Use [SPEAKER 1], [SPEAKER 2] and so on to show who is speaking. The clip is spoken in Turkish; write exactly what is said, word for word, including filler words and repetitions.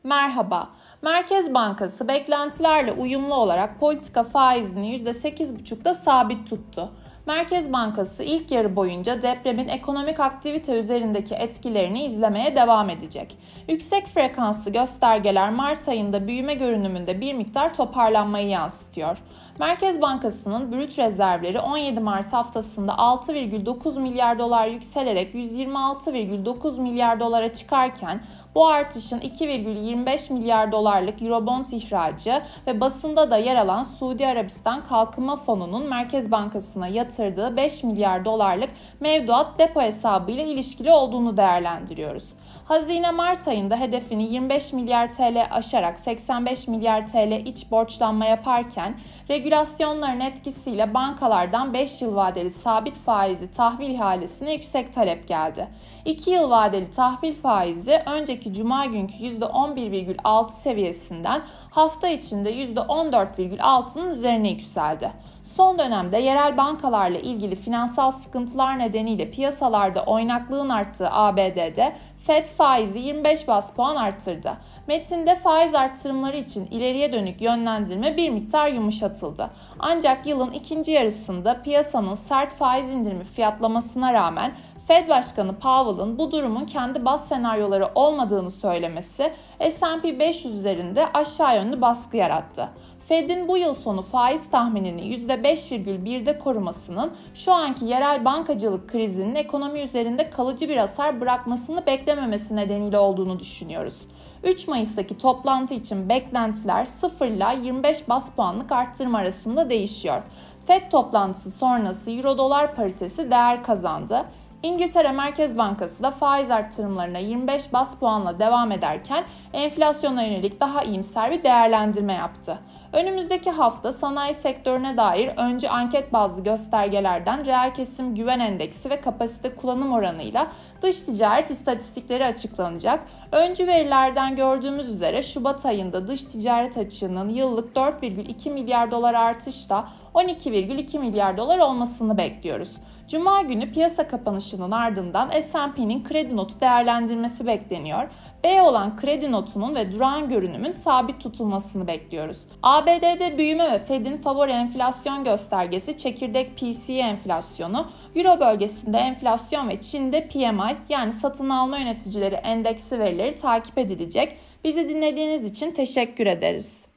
[SPEAKER 1] Merhaba. Merkez Bankası beklentilerle uyumlu olarak politika faizini yüzde sekiz buçukta sabit tuttu. Merkez Bankası ilk yarı boyunca depremin ekonomik aktivite üzerindeki etkilerini izlemeye devam edecek. Yüksek frekanslı göstergeler Mart ayında büyüme görünümünde bir miktar toparlanmayı yansıtıyor. Merkez Bankası'nın brüt rezervleri on yedi Mart haftasında altı virgül dokuz milyar dolar yükselerek yüz yirmi altı virgül dokuz milyar dolara çıkarken bu artışın iki virgül yirmi beş milyar dolarlık Eurobond ihracı ve basında da yer alan Suudi Arabistan Kalkınma Fonu'nun Merkez Bankası'na yatırdığı beş milyar dolarlık mevduat depo hesabı ile ilişkili olduğunu değerlendiriyoruz. Hazine-Mart ayında hedefini yirmi beş milyar T L aşarak seksen beş milyar T L iç borçlanma yaparken regülasyonların etkisiyle bankalardan beş yıl vadeli sabit faizli tahvil ihalesine yüksek talep geldi. iki yıl vadeli tahvil faizi önceki cuma günkü yüzde on bir virgül altı seviyesinden hafta içinde yüzde on dört virgül altı'nın üzerine yükseldi. Son dönemde yerel bankalarla ilgili finansal sıkıntılar nedeniyle piyasalarda oynaklığın arttığı A B D'de Fed faizi yirmi beş baz puan arttırdı. Metinde faiz arttırımları için ileriye dönük yönlendirme bir miktar yumuşatıldı. Ancak yılın ikinci yarısında piyasanın sert faiz indirimi fiyatlamasına rağmen Fed Başkanı Powell'ın bu durumun kendi baz senaryoları olmadığını söylemesi S and P beş yüz üzerinde aşağı yönlü baskı yarattı. Fed'in bu yıl sonu faiz tahminini yüzde beş virgül bir'de korumasının şu anki yerel bankacılık krizinin ekonomi üzerinde kalıcı bir hasar bırakmasını beklememesi nedeniyle olduğunu düşünüyoruz. üç Mayıs'taki toplantı için beklentiler sıfır ile yirmi beş baz puanlık arttırma arasında değişiyor. Fed toplantısı sonrası Euro-Dolar paritesi değer kazandı. İngiltere Merkez Bankası da faiz arttırımlarına yirmi beş baz puanla devam ederken enflasyona yönelik daha iyimser bir değerlendirme yaptı. Önümüzdeki hafta sanayi sektörüne dair önce anket bazlı göstergelerden reel kesim güven endeksi ve kapasite kullanım oranıyla dış ticaret istatistikleri açıklanacak. Öncü verilerden gördüğümüz üzere Şubat ayında dış ticaret açığının yıllık dört virgül iki milyar dolar artışla on iki virgül iki milyar dolar olmasını bekliyoruz. Cuma günü piyasa kapanışının ardından S and P'nin kredi notu değerlendirmesi bekleniyor. B olan kredi notunun ve durağan görünümün sabit tutulmasını bekliyoruz. A B D'de büyüme ve Fed'in favori enflasyon göstergesi çekirdek P C E enflasyonu, Euro bölgesinde enflasyon ve Çin'de P M I yani satın alma yöneticileri endeksi verileri takip edilecek. Bizi dinlediğiniz için teşekkür ederiz.